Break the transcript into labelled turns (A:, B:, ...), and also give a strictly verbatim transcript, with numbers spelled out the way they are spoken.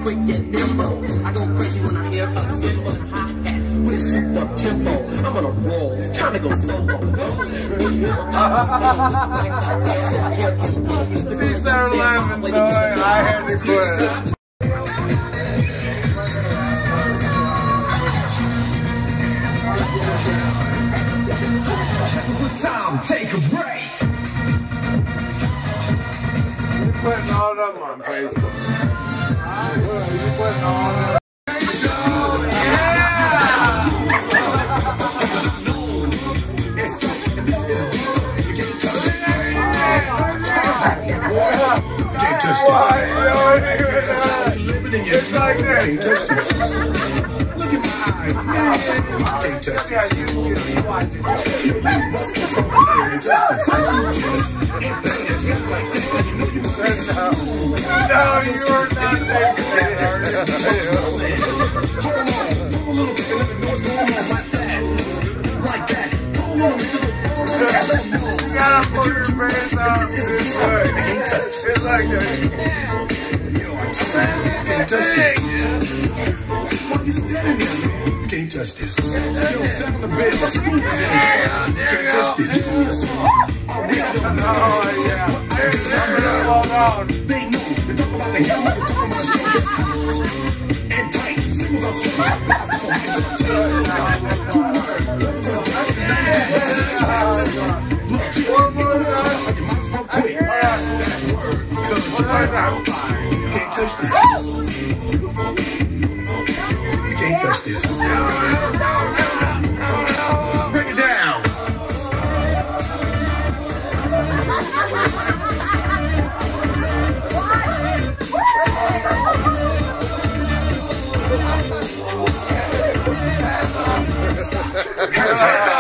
A: quick and nimble. I go crazy when I hear a cymbal and a hi-hat with a souped up tempo. I'm on a roll, it's time to go solo.
B: She started laughing, so I, I had to quit.
C: Time, take a break.
B: You're putting all of them on Facebook. You're putting all of them.
C: Can't touch this.
B: It's like that.
C: Can't touch this. Look at my eyes. Can't touch this. Can't touch this.
B: No, you are not taking it.
C: Hold on. Move a little bit and let me know what's going on like that. Like that. Hold on to the ball.
B: You gotta put your pants out this way.
C: Can't touch.
B: It's like that.
C: Yo, I told you. Can't touch this. Why you standing there, man? Can't touch this. Yo, sit on the bed. The scoop is in. Can't touch this.
B: Oh, yeah. I'm gonna fall down.
C: They know. They talk about the hell. They talk about the show that's hot and tight. Singles are sweet.
B: One more time.
C: You might as well quit. That's word. Because
B: One more time.
C: you can't touch this. You can't touch this. Break it down. Have time.